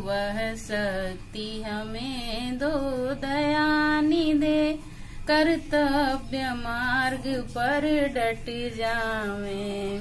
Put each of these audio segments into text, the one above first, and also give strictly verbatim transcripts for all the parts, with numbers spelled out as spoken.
वह शक्ति हमें दो, दयानिधे कर्तव्य मार्ग पर डट जावें।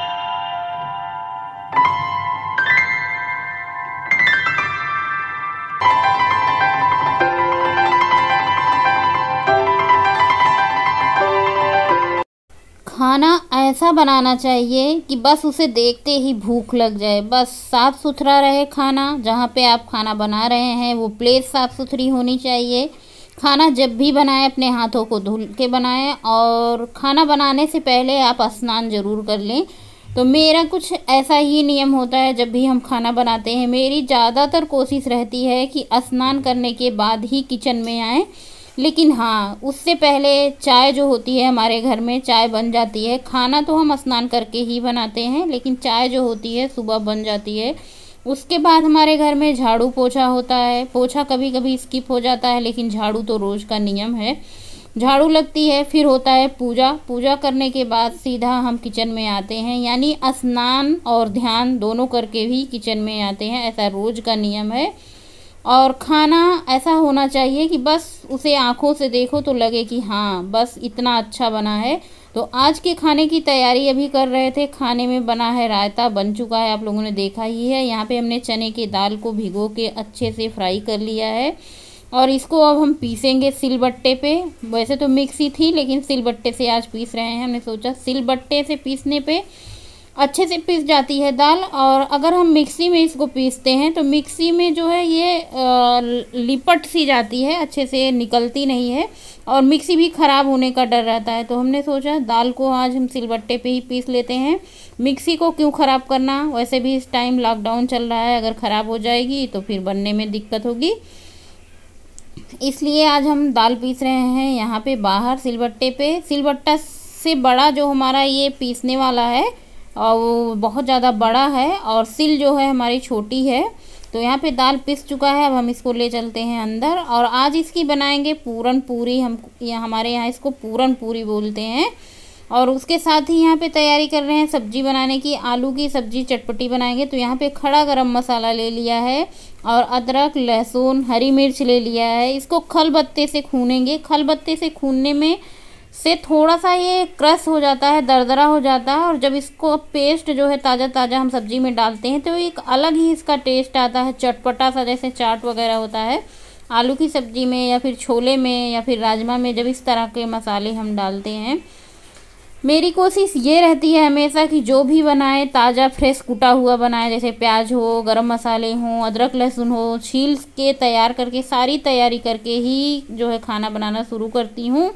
खाना ऐसा बनाना चाहिए कि बस उसे देखते ही भूख लग जाए। बस साफ़ सुथरा रहे खाना, जहाँ पे आप खाना बना रहे हैं वो प्लेट साफ़ सुथरी होनी चाहिए। खाना जब भी बनाएं अपने हाथों को धुल के बनाएं, और खाना बनाने से पहले आप स्नान ज़रूर कर लें। तो मेरा कुछ ऐसा ही नियम होता है, जब भी हम खाना बनाते हैं मेरी ज़्यादातर कोशिश रहती है कि स्नान करने के बाद ही किचन में आएँ। लेकिन हाँ, उससे पहले चाय जो होती है, हमारे घर में चाय बन जाती है। खाना तो हम स्नान करके ही बनाते हैं, लेकिन चाय जो होती है सुबह बन जाती है। उसके बाद हमारे घर में झाड़ू पोछा होता है। पोछा कभी कभी स्किप हो जाता है, लेकिन झाड़ू तो रोज़ का नियम है। झाड़ू लगती है, फिर होता है पूजा। पूजा करने के बाद सीधा हम किचन में आते हैं, यानी स्नान और ध्यान दोनों करके भी किचन में आते हैं। ऐसा रोज़ का नियम है। और खाना ऐसा होना चाहिए कि बस उसे आँखों से देखो तो लगे कि हाँ बस इतना अच्छा बना है। तो आज के खाने की तैयारी अभी कर रहे थे। खाने में बना है रायता, बन चुका है, आप लोगों ने देखा ही है। यहाँ पे हमने चने की दाल को भिगो के अच्छे से फ्राई कर लिया है, और इसको अब हम पीसेंगे सिलबट्टे पे। वैसे तो मिक्सी थी, लेकिन सिलबट्टे से आज पीस रहे हैं। हमने सोचा सिलबट्टे से पीसने पे अच्छे से पीस जाती है दाल। और अगर हम मिक्सी में इसको पीसते हैं तो मिक्सी में जो है ये लिपट सी जाती है, अच्छे से निकलती नहीं है, और मिक्सी भी ख़राब होने का डर रहता है। तो हमने सोचा दाल को आज हम सिलबट्टे पे ही पीस लेते हैं। मिक्सी को क्यों ख़राब करना, वैसे भी इस टाइम लॉकडाउन चल रहा है, अगर ख़राब हो जाएगी तो फिर बनने में दिक्कत होगी। इसलिए आज हम दाल पीस रहे हैं यहाँ पे बाहर सिलबट्टे पे। सिलबट्टा से बड़ा जो हमारा ये पीसने वाला है और वो बहुत ज़्यादा बड़ा है, और सिल जो है हमारी छोटी है। तो यहाँ पे दाल पिस चुका है, अब हम इसको ले चलते हैं अंदर। और आज इसकी बनाएंगे पूरन पूरी। हम यहाँ हमारे यहाँ इसको पूरन पूरी बोलते हैं। और उसके साथ ही यहाँ पे तैयारी कर रहे हैं सब्जी बनाने की। आलू की सब्जी चटपटी बनाएंगे। तो यहाँ पे खड़ा गरम मसाला ले लिया है, और अदरक, लहसुन, हरी मिर्च ले लिया है। इसको खल बत्ते से खूनेंगे। खल बत्ते से खूनने में से थोड़ा सा ये क्रश हो जाता है, दरदरा हो जाता है। और जब इसको पेस्ट जो है ताज़ा ताज़ा हम सब्जी में डालते हैं तो एक अलग ही इसका टेस्ट आता है, चटपटा सा, जैसे चाट वगैरह होता है आलू की सब्जी में, या फिर छोले में, या फिर राजमा में। जब इस तरह के मसाले हम डालते हैं, मेरी कोशिश ये रहती है हमेशा कि जो भी बनाए ताज़ा फ्रेश कुटा हुआ बनाए। जैसे प्याज हो, गरम मसाले हों, अदरक लहसुन हो, छील के तैयार करके, सारी तैयारी करके ही जो है खाना बनाना शुरू करती हूँ।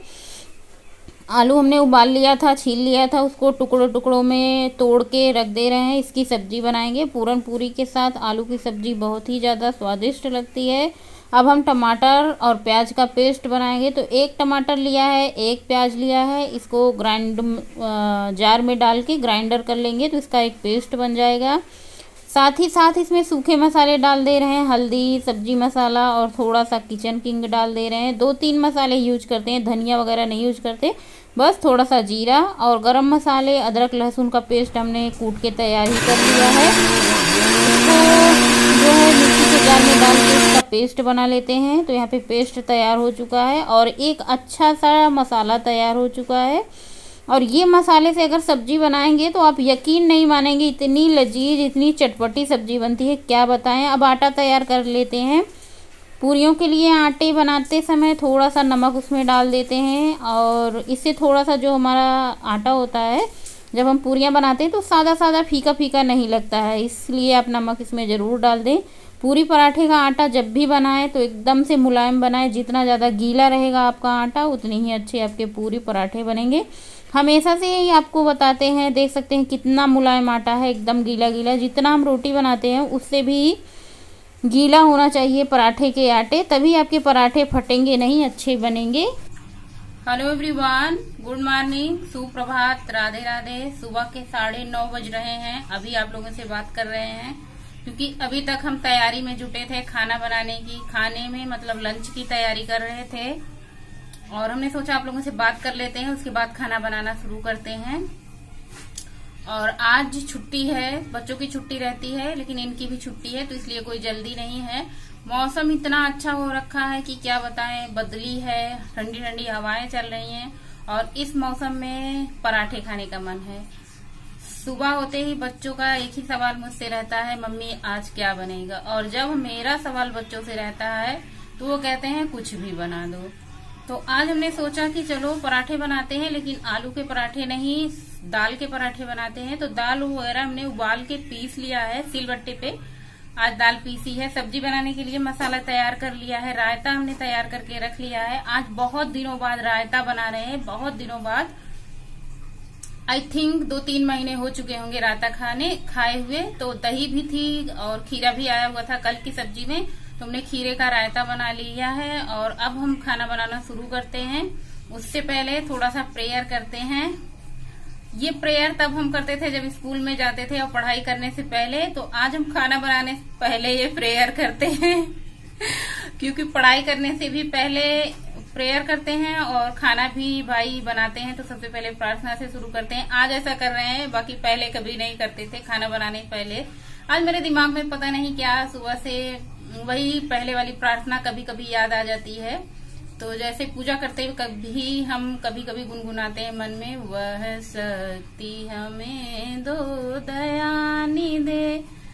आलू हमने उबाल लिया था, छील लिया था, उसको टुकड़ों टुकड़ों में तोड़ के रख दे रहे हैं। इसकी सब्ज़ी बनाएंगे पूरन पूरी के साथ। आलू की सब्ज़ी बहुत ही ज़्यादा स्वादिष्ट लगती है। अब हम टमाटर और प्याज का पेस्ट बनाएंगे। तो एक टमाटर लिया है, एक प्याज लिया है, इसको ग्राइंड जार में डाल के ग्राइंडर कर लेंगे तो इसका एक पेस्ट बन जाएगा। साथ ही साथ इसमें सूखे मसाले डाल दे रहे हैं, हल्दी, सब्जी मसाला, और थोड़ा सा किचन किंग डाल दे रहे हैं। दो तीन मसाले यूज करते हैं, धनिया वगैरह नहीं यूज करते, बस थोड़ा सा जीरा और गरम मसाले। अदरक लहसुन का पेस्ट हमने कूट के तैयार ही कर लिया है। इसको जो है मिक्सी के जार में डाल के इसका पेस्ट बना लेते हैं। तो यहाँ पे पेस्ट तैयार हो चुका है, और एक अच्छा सा मसाला तैयार हो चुका है। और ये मसाले से अगर सब्जी बनाएंगे तो आप यकीन नहीं मानेंगे, इतनी लजीज, इतनी चटपटी सब्जी बनती है, क्या बताएं। अब आटा तैयार कर लेते हैं। पूरियों के लिए आटे बनाते समय थोड़ा सा नमक उसमें डाल देते हैं, और इससे थोड़ा सा जो हमारा आटा होता है, जब हम पूरियां बनाते हैं तो सादा सादा फीका फीका नहीं लगता है, इसलिए आप नमक इसमें ज़रूर डाल दें। पूरी पराठे का आटा जब भी बनाएं तो एकदम से मुलायम बनाएं। जितना ज़्यादा गीला रहेगा आपका आटा, उतनी ही अच्छे आपके पूरी पराठे बनेंगे। हमेशा से ही आपको बताते हैं, देख सकते हैं कितना मुलायम आटा है, एकदम गीला गीला। जितना हम रोटी बनाते हैं उससे भी गीला होना चाहिए पराठे के आटे, तभी आपके पराठे फटेंगे नहीं, अच्छे बनेंगे। हेलो एवरीवन, गुड मॉर्निंग, सुप्रभात, राधे राधे। सुबह के साढ़े नौ बज रहे हैं। अभी आप लोगों से बात कर रहे हैं क्योंकि अभी तक हम तैयारी में जुटे थे खाना बनाने की। खाने में मतलब लंच की तैयारी कर रहे थे, और हमने सोचा आप लोगों से बात कर लेते हैं, उसके बाद खाना बनाना शुरू करते हैं। और आज छुट्टी है, बच्चों की छुट्टी रहती है लेकिन इनकी भी छुट्टी है, तो इसलिए कोई जल्दी नहीं है। मौसम इतना अच्छा हो रखा है कि क्या बताएं, बदली है, ठंडी ठंडी हवाएं चल रही हैं और इस मौसम में पराठे खाने का मन है। सुबह होते ही बच्चों का एक ही सवाल मुझसे रहता है, मम्मी आज क्या बनेगा। और जब मेरा सवाल बच्चों से रहता है तो वो कहते हैं कुछ भी बना दो। तो आज हमने सोचा कि चलो पराठे बनाते हैं, लेकिन आलू के पराठे नहीं, दाल के पराठे बनाते हैं। तो दाल वगैरह हमने उबाल के पीस लिया है सिलबट्टे पे। आज दाल पीसी है। सब्जी बनाने के लिए मसाला तैयार कर लिया है। रायता हमने तैयार करके रख लिया है। आज बहुत दिनों बाद रायता बना रहे हैं, बहुत दिनों बाद, आई थिंक दो तीन महीने हो चुके होंगे रायता खाने खाए हुए। तो दही भी थी और खीरा भी आया हुआ था कल की सब्जी में, तो हमने खीरे का रायता बना लिया है। और अब हम खाना बनाना शुरू करते हैं। उससे पहले थोड़ा सा प्रेयर करते हैं। ये प्रेयर तब हम करते थे जब स्कूल में जाते थे और पढ़ाई करने से पहले, तो आज हम खाना बनाने से पहले ये प्रेयर करते हैं क्योंकि पढ़ाई करने से भी पहले प्रेयर करते हैं और खाना भी भाई बनाते हैं, तो सबसे पहले प्रार्थना से शुरू करते हैं। आज ऐसा कर रहे हैं, बाकी पहले कभी नहीं करते थे खाना बनाने पहले। आज मेरे दिमाग में पता नहीं क्या, सुबह से वही पहले वाली प्रार्थना कभी कभी याद आ जाती है। तो जैसे पूजा करते हुए कभी हम कभी कभी गुनगुनाते हैं मन में, वह शक्ति हमें दो दयानी दे,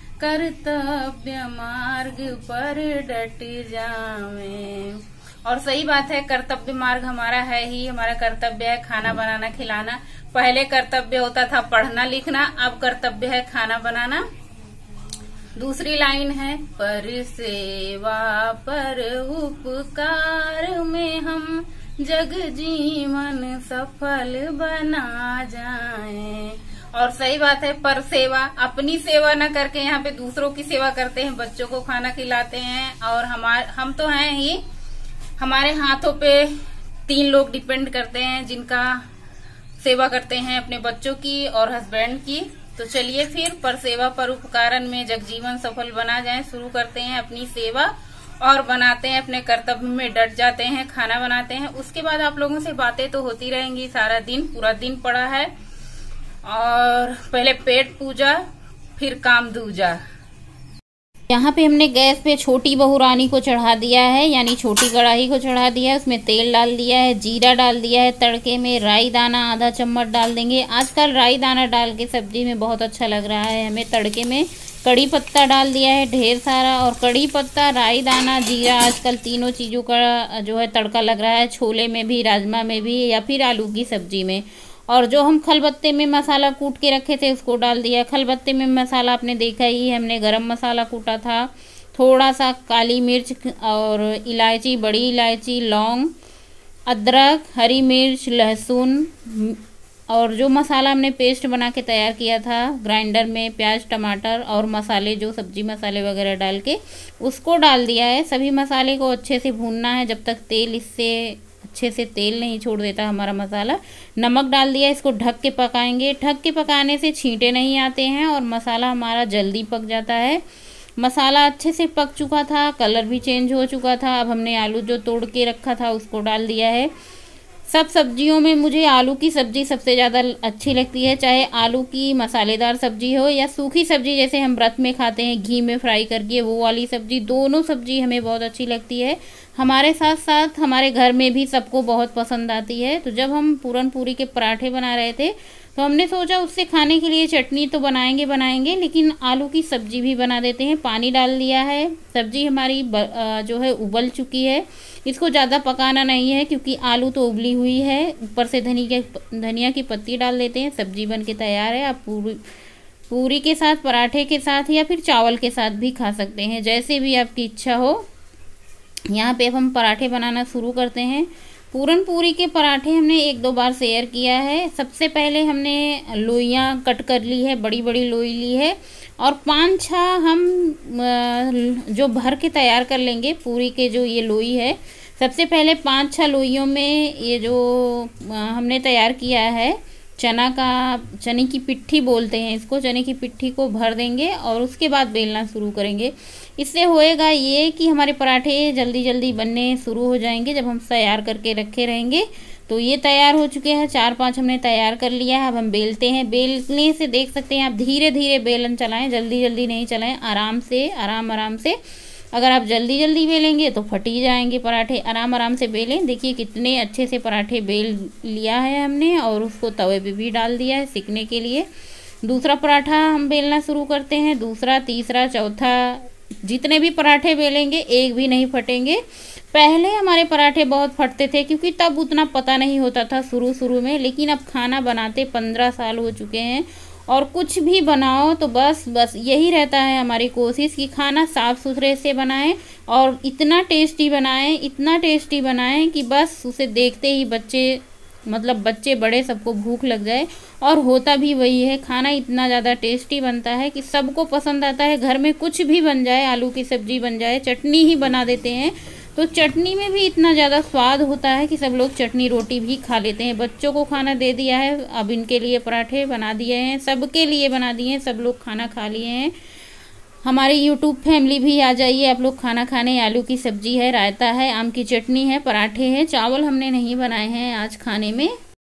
कर्तव्य मार्ग पर डट जावे। और सही बात है, कर्तव्य मार्ग हमारा है ही, हमारा कर्तव्य है खाना बनाना खिलाना। पहले कर्तव्य होता था पढ़ना लिखना, अब कर्तव्य है खाना बनाना। दूसरी लाइन है, पर सेवा पर उपकार में हम जग जीवन सफल बना जाएं। और सही बात है, पर सेवा, अपनी सेवा न करके यहाँ पे दूसरों की सेवा करते हैं, बच्चों को खाना खिलाते हैं। और हमारे हम तो हैं ही, हमारे हाथों पे तीन लोग डिपेंड करते हैं जिनका सेवा करते हैं, अपने बच्चों की और हस्बैंड की। तो चलिए फिर पर सेवा पर उपकारन में जगजीवन सफल बना जाए शुरू करते हैं अपनी सेवा और बनाते हैं, अपने कर्तव्य में डट जाते हैं, खाना बनाते हैं। उसके बाद आप लोगों से बातें तो होती रहेंगी सारा दिन, पूरा दिन पड़ा है। और पहले पेट पूजा, फिर काम दूजा। यहाँ पे हमने गैस पे छोटी बहू रानी को चढ़ा दिया है, यानी छोटी कढ़ाई को चढ़ा दिया है। उसमें तेल डाल दिया है, जीरा डाल दिया है, तड़के में राई दाना आधा चम्मच डाल देंगे। आजकल राई दाना डाल के सब्जी में बहुत अच्छा लग रहा है हमें। तड़के में कड़ी पत्ता डाल दिया है ढेर सारा, और कड़ी पत्ता, राई दाना, जीरा, आजकल तीनों चीज़ों का जो है तड़का लग रहा है, छोले में भी, राजमा में भी, या फिर आलू की सब्जी में। और जो हम खलबत्ते में मसाला कूट के रखे थे उसको डाल दिया। खलबत्ते में मसाला आपने देखा ही, हमने गरम मसाला कूटा था, थोड़ा सा काली मिर्च और इलायची, बड़ी इलायची, लौंग, अदरक, हरी मिर्च, लहसुन, और जो मसाला हमने पेस्ट बना के तैयार किया था ग्राइंडर में, प्याज, टमाटर और मसाले, जो सब्जी मसाले वगैरह डाल के उसको डाल दिया है। सभी मसाले को अच्छे से भूनना है जब तक तेल इससे अच्छे से तेल नहीं छोड़ देता हमारा मसाला। नमक डाल दिया, इसको ढक के पकाएंगे। ढक के पकाने से छींटे नहीं आते हैं और मसाला हमारा जल्दी पक जाता है। मसाला अच्छे से पक चुका था, कलर भी चेंज हो चुका था। अब हमने आलू जो तोड़ के रखा था उसको डाल दिया है। सब सब्जियों में मुझे आलू की सब्ज़ी सबसे ज़्यादा अच्छी लगती है, चाहे आलू की मसालेदार सब्ज़ी हो या सूखी सब्ज़ी जैसे हम व्रत में खाते हैं घी में फ्राई करके, वो वाली सब्ज़ी। दोनों सब्ज़ी हमें बहुत अच्छी लगती है। हमारे साथ साथ हमारे घर में भी सबको बहुत पसंद आती है। तो जब हम पूरन पूरी के पराठे बना रहे थे तो हमने सोचा उससे खाने के लिए चटनी तो बनाएंगे बनाएंगे लेकिन आलू की सब्ज़ी भी बना देते हैं। पानी डाल दिया है, सब्ज़ी हमारी जो है उबल चुकी है। इसको ज़्यादा पकाना नहीं है क्योंकि आलू तो उबली हुई है। ऊपर से धनिया धनिया की पत्ती डाल देते हैं, सब्ज़ी बन के तैयार है। आप पूरी पूरी के साथ, पराठे के साथ या फिर चावल के साथ भी खा सकते हैं, जैसे भी आपकी इच्छा हो। यहाँ पे अब हम पराठे बनाना शुरू करते हैं। पूरन पूरी के पराठे हमने एक दो बार शेयर किया है। सबसे पहले हमने लोइयाँ कट कर ली है, बड़ी बड़ी लोई ली है, और पाँच छः हम जो भर के तैयार कर लेंगे पूरी के जो ये लोई है। सबसे पहले पाँच छः लोइयों में ये जो हमने तैयार किया है चना का, चने की पिट्ठी बोलते हैं इसको, चने की पिट्ठी को भर देंगे और उसके बाद बेलना शुरू करेंगे। इससे होएगा ये कि हमारे पराठे जल्दी जल्दी बनने शुरू हो जाएंगे। जब हम तैयार करके रखे रहेंगे तो ये तैयार हो चुके हैं, चार पांच हमने तैयार कर लिया है। अब हम बेलते हैं। बेलने से देख सकते हैं आप, धीरे धीरे बेलन चलाएं, जल्दी जल्दी नहीं चलाएं, आराम से, आराम आराम से। अगर आप जल्दी जल्दी बेलेंगे तो फट ही जाएंगे पराठे। आराम आराम से बेलें। देखिए कितने अच्छे से पराठे बेल लिया है हमने और उसको तवे पे भी डाल दिया है सिकने के लिए। दूसरा पराठा हम बेलना शुरू करते हैं। दूसरा, तीसरा, चौथा, जितने भी पराठे बेलेंगे एक भी नहीं फटेंगे। पहले हमारे पराठे बहुत फटते थे क्योंकि तब उतना पता नहीं होता था शुरू शुरू में, लेकिन अब खाना बनाते पंद्रह साल हो चुके हैं और कुछ भी बनाओ तो बस बस यही रहता है हमारी कोशिश कि खाना साफ़ सुथरे से बनाएं और इतना टेस्टी बनाएं, इतना टेस्टी बनाएं कि बस उसे देखते ही बच्चे, मतलब बच्चे बड़े सबको भूख लग जाए। और होता भी वही है, खाना इतना ज़्यादा टेस्टी बनता है कि सबको पसंद आता है। घर में कुछ भी बन जाए, आलू की सब्जी बन जाए, चटनी ही बना देते हैं तो चटनी में भी इतना ज़्यादा स्वाद होता है कि सब लोग चटनी रोटी भी खा लेते हैं। बच्चों को खाना दे दिया है, अब इनके लिए पराठे बना दिए हैं, सबके लिए बना दिए हैं, सब लोग खाना खा लिए हैं। हमारी यूट्यूब फैमिली भी आ जाइए आप लोग खाना खाने। आलू की सब्जी है, रायता है, आम की चटनी है, पराठे हैं, चावल हमने नहीं बनाए हैं आज खाने में।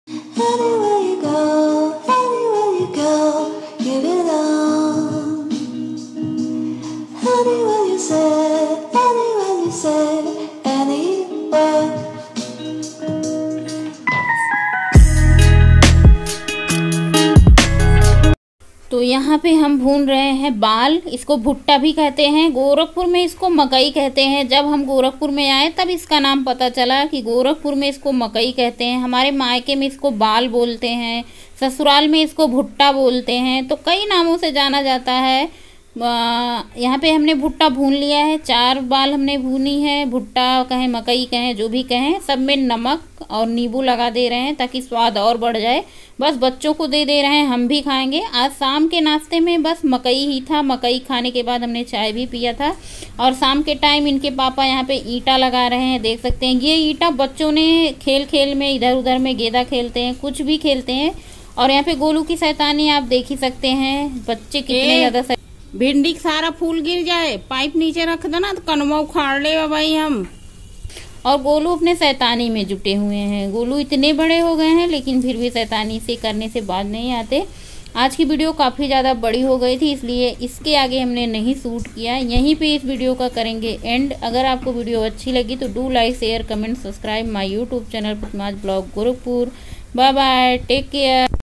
तो यहाँ पे हम भून रहे हैं बाल, इसको भुट्टा भी कहते हैं, गोरखपुर में इसको मकई कहते हैं। जब हम गोरखपुर में आए तब इसका नाम पता चला कि गोरखपुर में इसको मकई कहते हैं। हमारे मायके में इसको बाल बोलते हैं, ससुराल में इसको भुट्टा बोलते हैं, तो कई नामों से जाना जाता है। यहाँ पे हमने भुट्टा भून लिया है, चार बाल हमने भूनी है। भुट्टा कहें, मकई कहें, जो भी कहें, सब में नमक और नींबू लगा दे रहे हैं ताकि स्वाद और बढ़ जाए। बस बच्चों को दे दे रहे हैं, हम भी खाएंगे। आज शाम के नाश्ते में बस मकई ही था। मकई खाने के बाद हमने चाय भी पिया था। और शाम के टाइम इनके पापा यहाँ पे ईंटा लगा रहे हैं, देख सकते हैं। ये ईंटा बच्चों ने खेल खेल में, इधर उधर में गेंदा खेलते हैं, कुछ भी खेलते हैं। और यहाँ पे गोलू की शैतानी आप देख ही सकते हैं, बच्चे कितने ज़्यादा। भिंडी सारा फूल गिर जाए, पाइप नीचे रख दो ना तो कनवा उखाड़ ले भाई हम। और गोलू अपने शैतानी में जुटे हुए हैं। गोलू इतने बड़े हो गए हैं लेकिन फिर भी शैतानी से करने से बाज नहीं आते। आज की वीडियो काफ़ी ज़्यादा बड़ी हो गई थी, इसलिए इसके आगे हमने नहीं शूट किया। यहीं पे इस वीडियो का करेंगे एंड। अगर आपको वीडियो अच्छी लगी तो do like, share, comment, subscribe my YouTube channel पुतमाज blog Gorakhpur. Bye bye, take care.